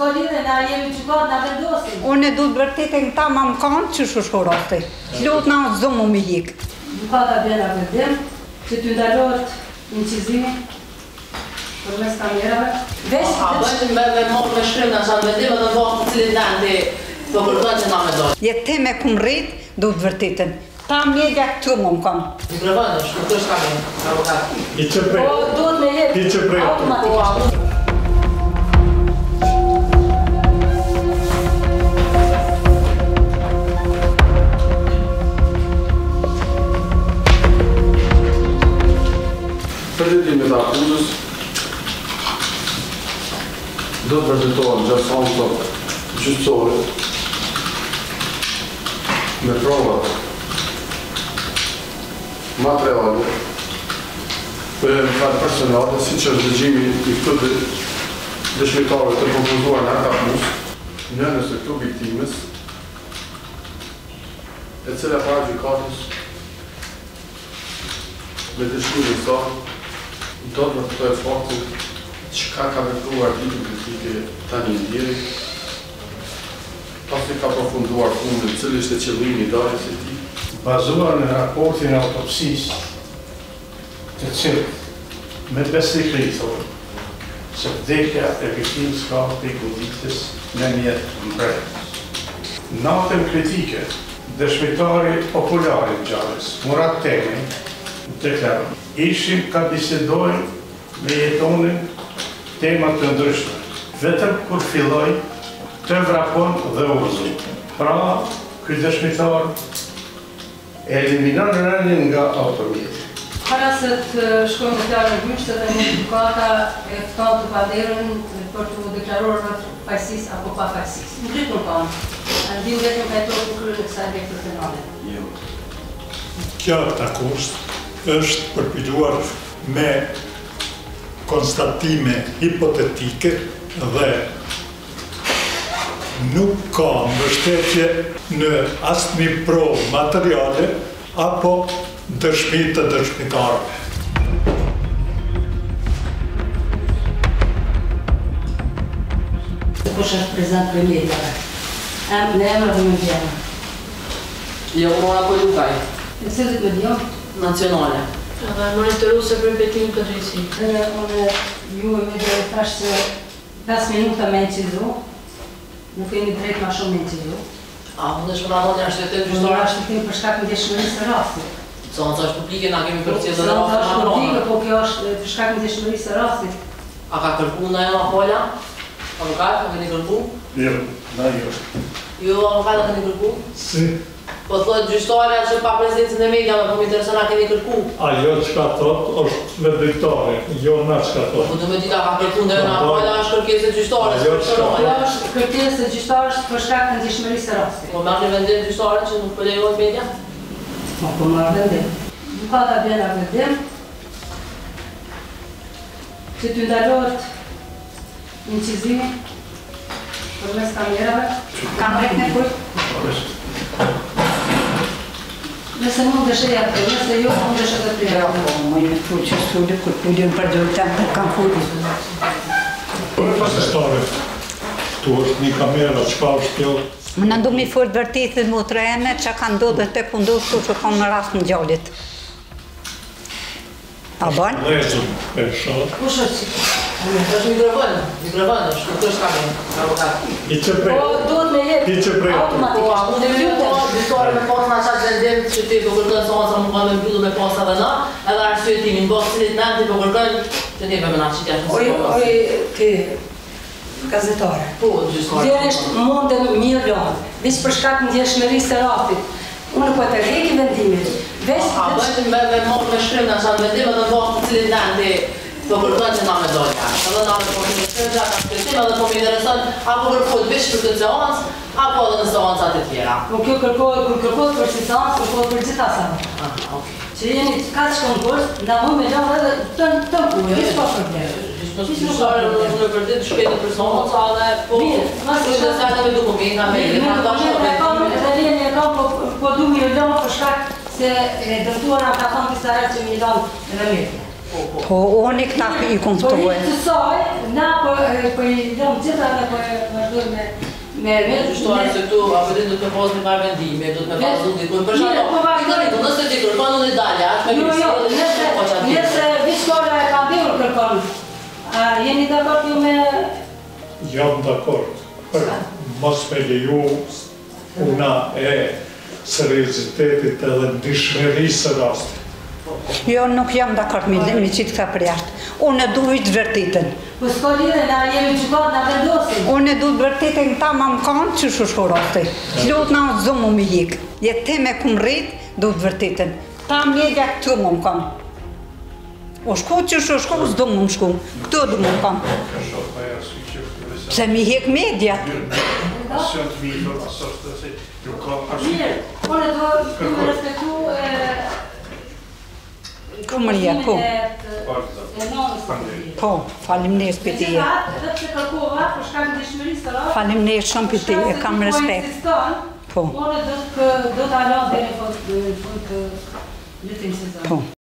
s'ka lidhe, na jemi gjykat, na vendosim. Unë du të vërtetën ta ma më kanë që shushko rasti. Lot na zdo mu me hik. Gjykata bjena vendim që t'y ndalohet incizimi përmes kamerave. Bëjtë me morë me shkrim në qanë vendim dhe bëhë të cilin dandi po kërkën që na me dojë. Jetë te me kum rrit, du të vërtetën. Ta media këtu më më kam. Mikrofonish, nuk është kamerë, avokat. I që prej. Po, duhet me jetë. I që prej. Automatikisht. Përditimit akuzës do të vërtetohen gjatë salë gjyqësore me provat materiale për në personale, si që është dëgjimi i këtu dëshmitare të propozuar në akapus, njënës e këtu viktimës, e cila para gjykatës me dëshmirin sa, do të vërtetoj faktin çka ka vepruar ditën kritike tani ndjeri, pasi ka përfunduar punën, cili ishte qëllimi i darjes së tij. Bazuar në raportin e autopsisë, të cilët me besnikëri thonë se vdekja e viktimës ka prej goditjes me mjet mbrojtës. Natën kritike, dëshmitari popular i ngjarjes, Murat Temi, deklaron: ishim ka bisedojnë me jetonin tema të ndryshme, vetëm kur filloj të vrapon dhe urzu. Pra, ky dëshmitar eliminon rënien nga automjeti. Para se të shkojmë të fjalë në gjyq, edhe një gjykata e fton të paderën për të deklaruar në fajësisë apo pa fajësisë. Në dritë nuk kanë. Ndim vetëm ka jetuar në kryen e kësaj vepre penale. Kjo akuz është përpiluar me konstatime hipotetike dhe nuk ka mbështetje në asnjë provë materiale apo dëshmi të dëshmitarëve. Kush është prezent për mediave? Në emër dhe me vjena. Jo, Mora Polukaj, Në cilët me dio? nacionale. Edhe monitoruese për betim të drejtësi. Unë ju e media e thash se 5 minuta me incizu, nuk kemi drejt ma shumë me incizu. Unë është më një ashtetim Në gjyqtar. ashtetim për shkak ndjeshmërisë së rastit. Zonca është publike, na kemi përcjellë dhe Zonca rastin është ma publike, pronë. po kjo është për shkak ndjeshmërisë së rastit. A ka kërku në e Apolla? Avokat, a keni kërku? Jo, na jo. Jo, avokat, a keni kërku? Si? Po thotë gjyqtarja që pa prezencën e mediave, po më intereson a keni kërku. Ajo çka thot është me drejtore, jo na çka Po thot. do me dita ka kërku në e Apolla, është kërkesë e gjyqtarës. Ajo Kjo është kërkesë e gjyqtarës për shkak të ndjeshmërisë së rastit. Po merrni vendim gjyqtarën që nuk po lejohet media? Po marrë vendim. Gjykata bën vendim që t'y ndalohet incizimi përmes kamerave. Kam rek në kujt? Nëse mund të shëja të, nëse jo, mund të shëtë të Ja, po, më një të që studi, kur pudin për gjojtën të kam fudi. Stare, tu është një kamera, çka është kjo? Në ndu mi fort vërtetit mu të rejene që ka ndodhe të kundosur që kam në rast në gjallit. A ban? Lezëm e shoh. Kush është që? Është mikrofon, është, nuk është kamerë, avokat. I që prej. Po, duhet me jetë I që prej. Po, automatikisht. unë e po, gjyqtarë me pas në qatë vendim që ti po kërkën seanca më kanë me mbyllu me pas edhe na, edhe arsyetimin, bos cilit në ti po kërkën, të njeve me na qitja shumë Oj, ti, gazetare. Po, gjyqtarë. Vjerisht mundem mirë lëndë, veç për shkak ndjeshmërisë së rastit. Unë po të reki vendimin. Bëjtë me morë me shkrim në qatë vendim edhe bos të cilit në ti po kërkën që na me dojë. Edhe na me po të shkrim gjatë arsyetimin edhe po më intereson apo kërkojt veç për këtë seancë, apo edhe në seancat e tjera. Po kjo kërkohet për si seancë, kërkohet për gjitha seancë. Që jeni ka të shkonkurs, nda mu me lëndë edhe të mpuje, hiç pa problem. Gjyqtarë në vërtet shkretë për seanca dhe po është dhe sajtë me dokumenta me e kam, po du mi lëndë për shkak se dërtuar nga ka thonë disa herë që mi lëndë në media. Po, unë këta i Po konftuaj. të saj, na po i lëmë gjitha dhe po e vazhdojmë me Shtuar se këtu, apo ti do të pas një farë vendime, do të me pasu dikun. Për shkak nëse ti kërkon unë dalja, me nëse vishkora e ka dhur kërkon, jeni dakord ju me... Jam dakord, për mos me leju una e seriozitetit edhe ndishmërisë rastit. Jo, nuk jam dakord me qitë këta për jashtë. Unë e du të vërtetën. Po s'ka lidhe, na jemi gjukat, na vendosin. Unë e du të vërtetën ta ma më kanë që shushko rasti. Lot na zonë më jikë. Jetë te me kumë rritë, du të vërtetën. Ta mjedja këtu më kanë. O shko që shushko, s'do më shku. Këtu du më kanë. Pse mi hek media. Mirë, unë do me respektu Këmërja, po. E nonës të tij. Po, falimderit për ti. Edhe pse kërkova, për shkak të dëshmërisë së radhës. Falimderit shumë për ti, e kam respekt. Po. Unë do të ala deri në fund të lutim sezon. Po.